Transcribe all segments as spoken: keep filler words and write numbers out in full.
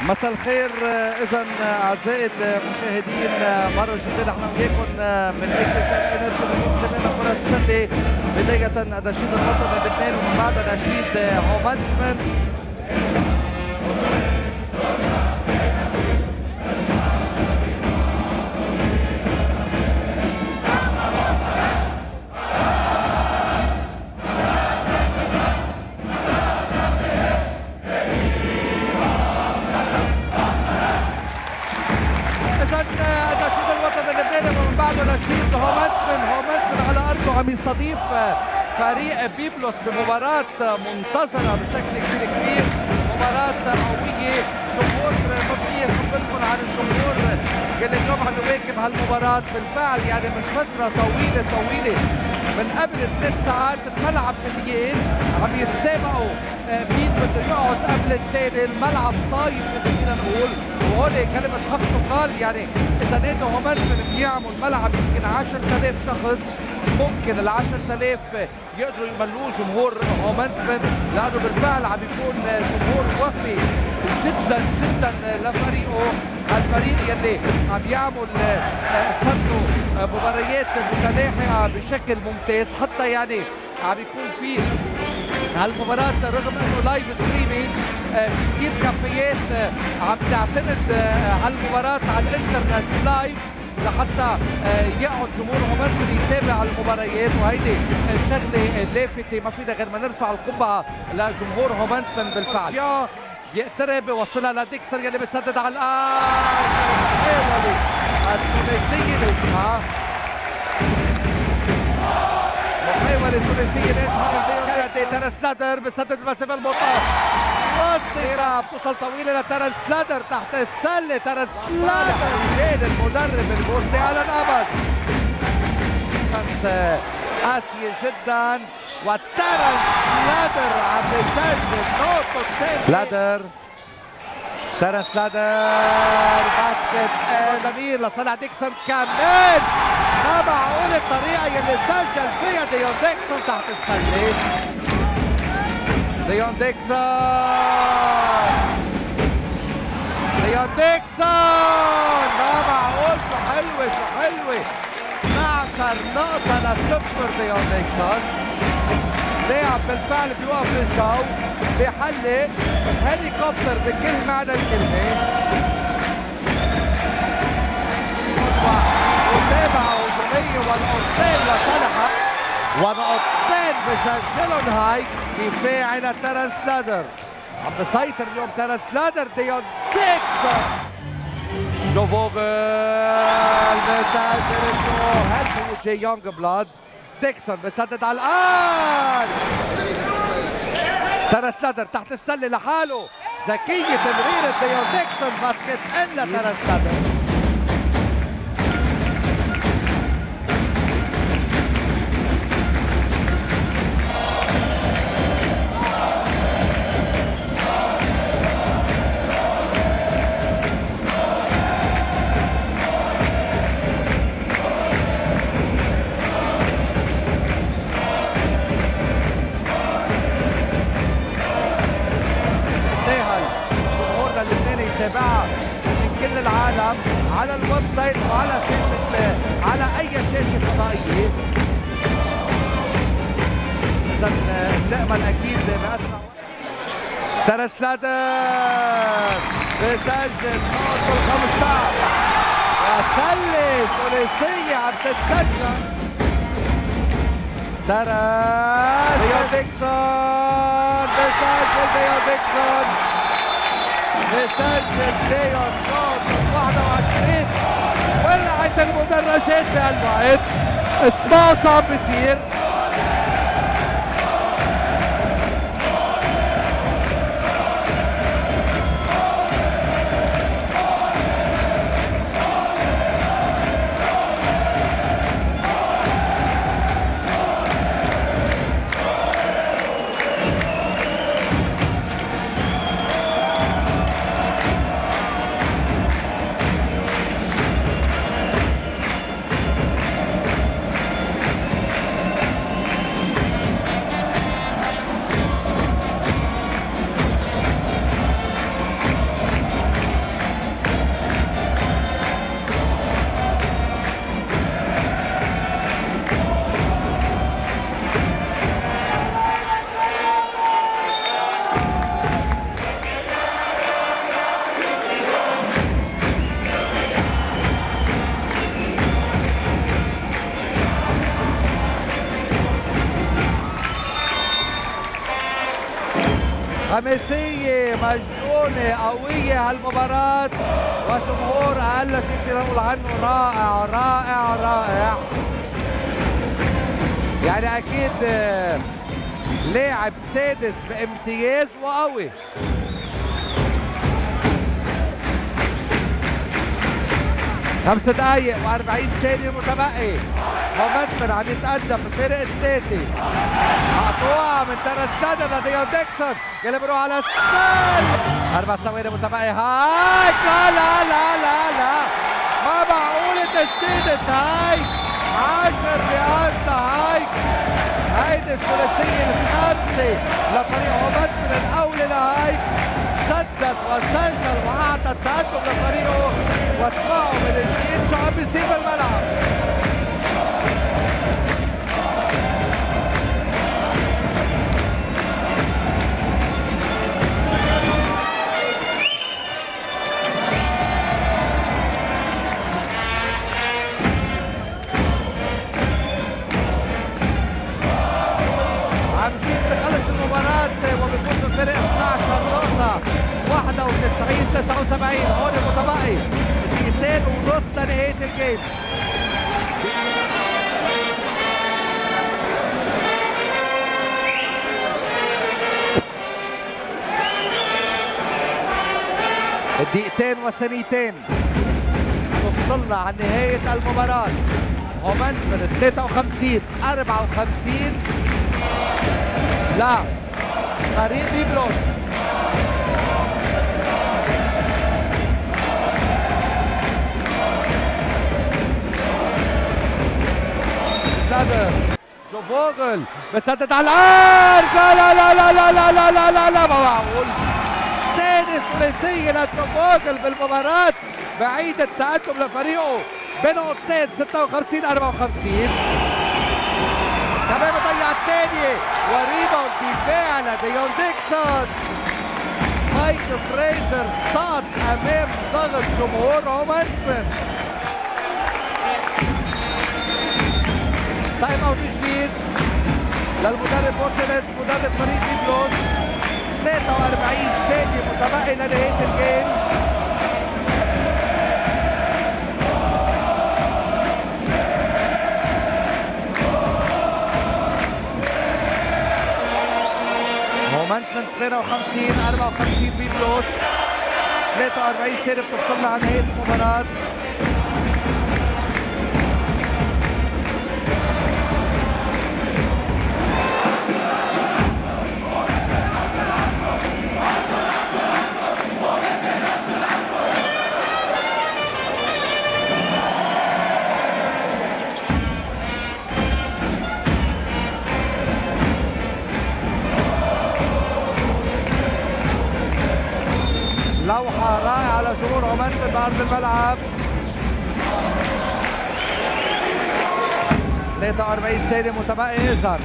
مساء الخير. اذا اعزائي المشاهدين مره جديده نحن وياكم من اكتشاف انرجي بمنتدى كره السله. بدايه نشيد الوطن اللبناني ومن بعد نشيد هومنتمن. نشيد هومنتمن. هومنتمن على ارضه عم يستضيف فريق بيبلوس بمباراة منتظرة بشكل كثير كبير، مباراة قوية. جمهور ما في اخبركم عن الجمهور اللي اليوم عم يواكب هالمباراة. بالفعل يعني من فترة طويلة طويلة من قبل ثلاث ساعات الملعب مليان، عم يتسابقوا مين بده يقعد قبل الثاني. الملعب طايف اذا فينا نقول، وهول كلمة حق تقال. يعني إذا نادي هومنتمن بيعمل ملعب يمكن عشرة آلاف شخص، ممكن ال عشرة آلاف يقدروا يملوه جمهور هومنتمن، لأنه بالفعل عم يكون جمهور وفي جدا جدا لفريقه. الفريق يلي عم يعمل صدوا مباريات متلاحقة بشكل ممتاز، حتى يعني عم يكون في هالمباراة رغم انه لايف ستريمينج في كثير كافيات عم تعتمد هالمباراة على الانترنت لايف لحتى يقعد جمهور هومنتمن يتابع المباريات، وهيدي شغله لافته ما فينا غير ما نرفع القبعه لجمهور هومنتمن. بالفعل يقترب يوصلها لديكسون يلي بيسدد على الارض. حاول الثلاثيه ناجحه، محاوله ثلاثيه ناجحه. تيرنس لادر بسدد المسافه المطلقه، وصيرة بتوصل طويله لتيرنس لادر تحت السله. تيرنس لادر كان المدرب البوسني الان ابد. ديفنس قاسيه جدا، وتيرنس لادر عم يسجل نقطتين. لادر تيرنس لادر باسكت جميل لصالح ديكسون كمان. ما معقول الطريقه يلي سجل فيها ديون ديكسون تحت السله. ديون ديكسون ديون ديكسون ما معقول. شو حلوه شو حلوه. اثنعش نقطة لصفر. ديون ديكسون لاعب بالفعل بيوقف الجو، بيحلق هليكوبتر بكل معنى الكلمة. متابعة هجومية ونقطتين لصالحها، ونقطتين بسجلهم هاي دفاعي لتيرنس لادر. عم بيسيطر اليوم تيرنس لادر. ديون ديكسون جو فوغل بسجل الجول. هل هو جاي يونغ بلاد. ديكسون بسدد على الارض. تيرنس لادر تحت السله لحاله، ذكيه تمريره ديون ديكسون. باسكت ان لتيرنس لادر. يتابعها من كل العالم على الويب سايت وعلى شاشه على اي شاشه فضائيه. اذا بنامل اكيد باسرع وقت. تيرنس لادر بسجل نقطه ال خمسطعش. يا سله ثلاثيه عم تتسجل. تيرنس ديون ديكسون بسجل. ديون ديكسون بسجل. ديون نقطة واحد وعشرين. ولعت المدرجات بهالوقت. اسمعوا شو عم بيصير. خماسية مجنونة قوية هالمباراة، وجمهور أقل شيء فينا نقول عنه رائع رائع رائع. يعني أكيد لاعب سادس بامتياز وقوي. خمس دقايق وأربعين ثانية متبقي. مومنتمن عم يتقدم بفرق الثلاثة. مقطوعة من ترستادا لديون ديكسون يلي بيروح على السل. أربع ثواني متبقي. هايك لا لا لا لا لا ما معقولة تسديدة هايك. عشر رياضة هايك. هيدي الثلاثية الخامسة لفريق مومنتمن الأولى لهايك. سدد وسجل وأعطى التقدم لفريقه. واسمعوا من جديد شو عم بيصير بالملعب. وبيكون بفرق اثنعش نقطة. واحد وتسعين تسعة وسبعين. هون المتبقي دقيقتين ونص لنهاية الجيم. الدقيقتين وثانيتين وصلنا عن نهاية المباراة. مومنتمن ثلاثة وخمسين أربعة وخمسين لا فريق بيبلوس. جو فوغل بسدد على العارض. لا لا لا لا لا لا لا لا لا لا ما معقول. ثاني ثلاثية لجو فوغل بالمباراة. بعيد التقدم لفريقه بنقطتين ستة وخمسين أربعة وخمسين. كمان بضيع الثانية وريباوند دفاع لديون ديكسون. مايك فريزر صاد امام ضغط جمهور مومنتمن. تايم اوت جديد للمدرب بوشيليتش مدرب فريق بيبلوس. ثلاثة وأربعين ثانية متبقي لنهاية الجيم. مومنتمن ثمانية وخمسين أربعة وخمسين بيبلوس. ثلاثة وأربعين ثانية بتوصلنا على نهاية المباراة. لوحة رائعة على جمهور مومنتمن بأرض الملعب. ثلاثة وأربعين ثانية متبقي يظهر.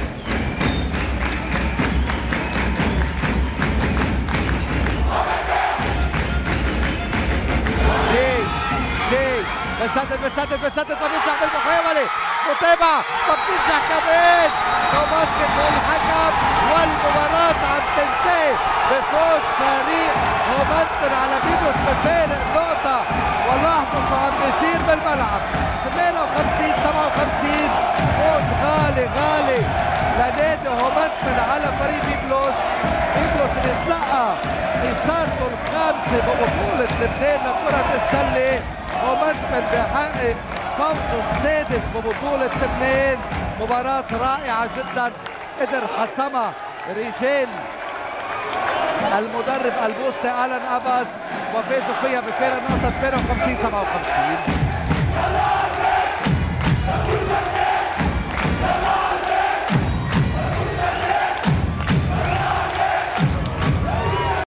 جي جي بسدد بسدد بسدد ما بينجح بالمحاولة. متابعة ما بتنجح كمان. وباسكت والحكم والمباراة عم تنتهي بفوز فريق مومنتمن على بيبلوس بفارق نقطة. ولاحظوا شو عم بيصير بالملعب. ثمانية وخمسين سبعة وخمسين. فوز غالي غالي لنادي مومنتمن على فريق بيبلوس. بيبلوس اللي تلقى خسارته الخامسة ببطولة لبنان لكرة السلة. مومنتمن بيحقق فوزه السادس ببطولة لبنان. مباراة رائعة جدا قدر حسمها رجال المدرب البوسطي ألان أباس وفازوا فيها بفارق نقطة ثمانية وخمسين سبعة وخمسين.